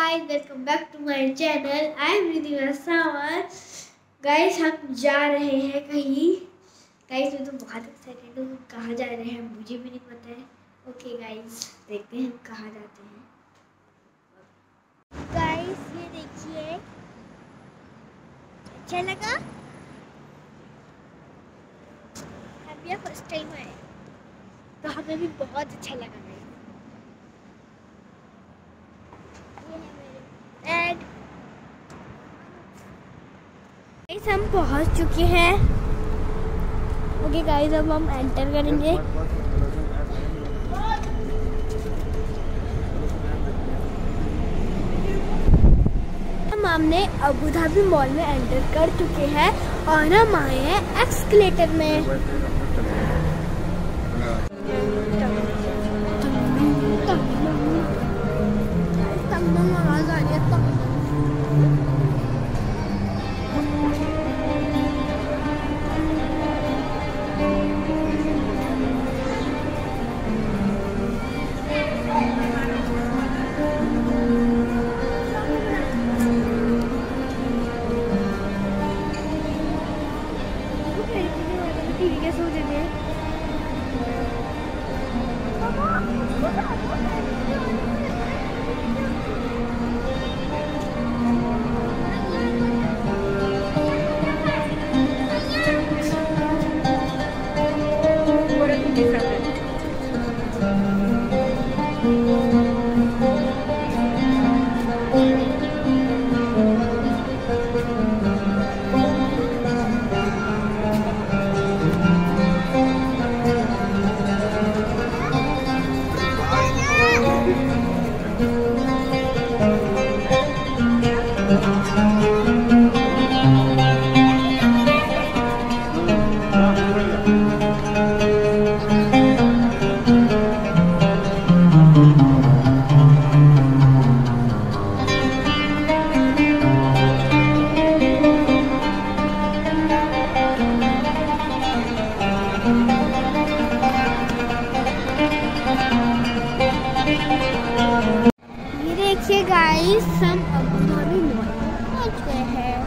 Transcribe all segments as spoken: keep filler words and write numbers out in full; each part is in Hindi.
guys, welcome back to my channel. I am Ridhima Sawant. Guys, हम जा रहे हैं कहीं. Guys, मैं तो बहुत एक्साइटेड हूँ. कहाँ जा रहे हैं मुझे भी नहीं पता है. ओके गाइस, देखते हैं कहाँ जाते हैं. गाइस, ये देखिए, अच्छा लगा. हम ये फर्स्ट टाइम आए तो हमें भी बहुत अच्छा लगा. एंड गाइस, हम पहुंच चुके हैं. ओके गाइस, अब हम एंटर करेंगे. हम हमने अबू धाबी मॉल में एंटर कर चुके हैं और हम आए हैं एस्केलेटर में. आवाज आ रही है. ठीक है, सो जाते हैं. देखिए गाइस, हम अबू धाबी मॉल पहुंच गए हैं.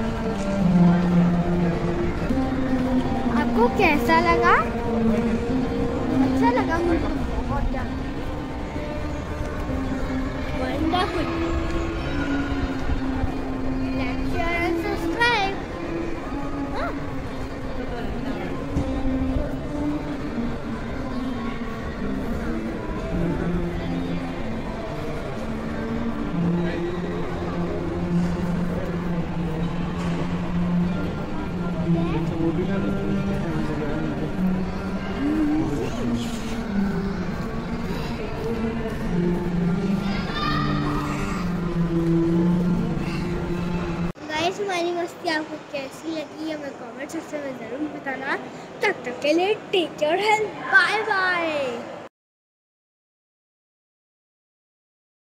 आपको कैसा लगा? अच्छा लगा मुझे बहुत ज्यादा. Wonderful. Like, share and subscribe. Guys, हमारी मस्ती आपको कैसी लगी हमें कमेंट सेक्शन में ज़रूर बताना. तब तक के लिए take care, health, bye bye.